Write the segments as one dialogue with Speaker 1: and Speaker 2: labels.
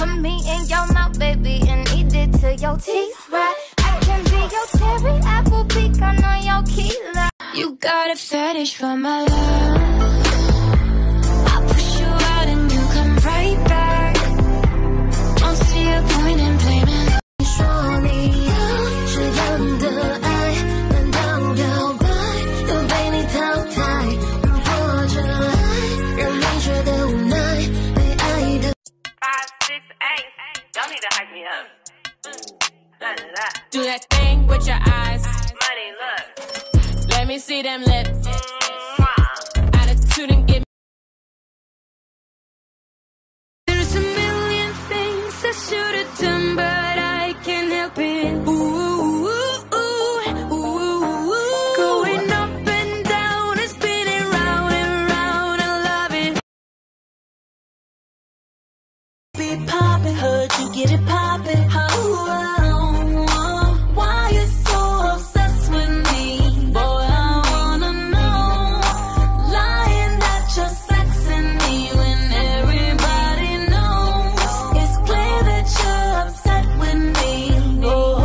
Speaker 1: Put me in your mouth, baby, and eat it till your teeth rot. I can be your cherry apple pecan on your key lime. You got a fetish for my love. I'll push you out and you come right back. Don't see a point in blaming. 说你要是样的爱，难道表白又被你淘汰？如果这爱让你觉得无奈，被爱的。5, 6, 8, y'all need to hype me up.
Speaker 2: Do that thing with your eyes.
Speaker 1: Money, look.
Speaker 2: Let me see them lips. Attitude and give me.
Speaker 1: There's a million things I should have done, but I can't help it. Ooh, ooh, ooh, ooh, ooh. Going up and down and spinning round and round, I love it.
Speaker 2: Be poppin', heard you get it poppin'. Oh, why you so obsessed with me? Boy, I wanna know. Lying that you're sexing me when everybody knows. It's clear that you're upset with me. Oh.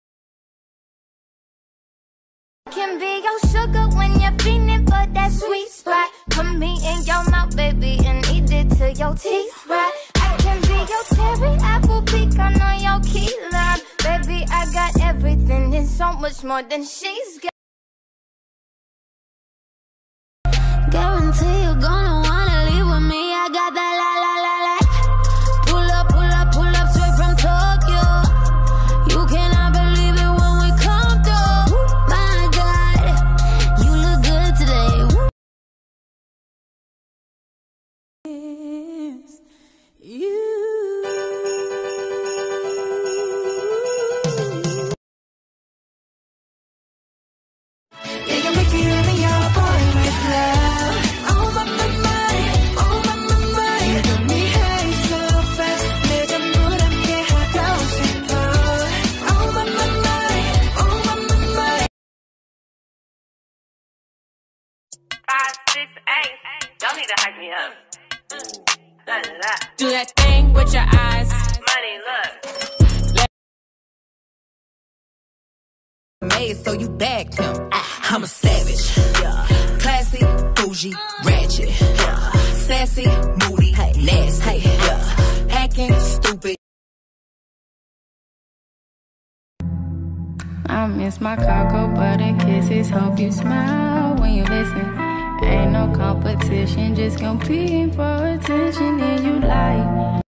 Speaker 1: Can be your sugar when you're feeling for that sweet spot. Put me in your mouth, baby, and eat it till your teeth rot. I can be your cherry apple pecan on your key lime. Baby, I got everything and so much more than she's got. Guarantee you're gonna wanna leave with me. I got that la la la la. Pull up, pull up, pull up straight from Tokyo. You cannot believe it when we come through. My God, you look good today.
Speaker 2: You.
Speaker 1: Yeah, you make me live your boy with love. Oh my mind, oh my mind. You got me high so fast. 내 전부 함께 하고 싶어. Oh my mind, oh my mind. 5, 6, 8, y'all need to hype me up.
Speaker 2: Do that thing with your eyes.
Speaker 1: Money, look.
Speaker 3: Made so you bagged him. I'm a savage. Classy, bougie, ratchet. Sassy, moody, nasty. Hacking, stupid.
Speaker 4: I miss my cocoa butter kisses. Hope you smile when you listen. Ain't no competition, just competing for attention. And you like